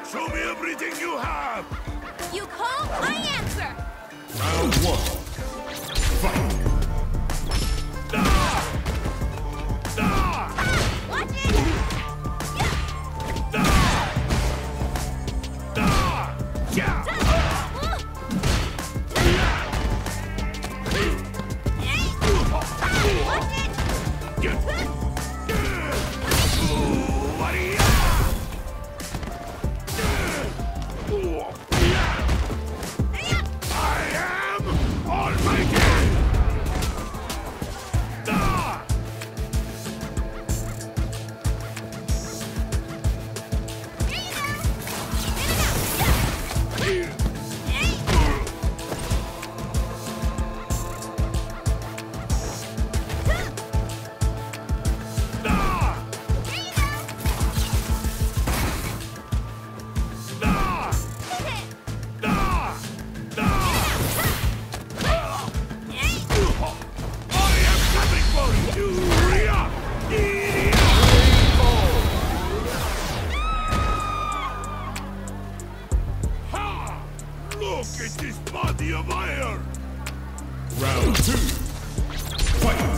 Show me everything you have! You call, I answer! Round one. Fight! Ah! Ah! Watch it! Ah! Ah! Yeah! Watch it! Get! I am almighty! Ah! Look at this body of iron! Round two. Fight!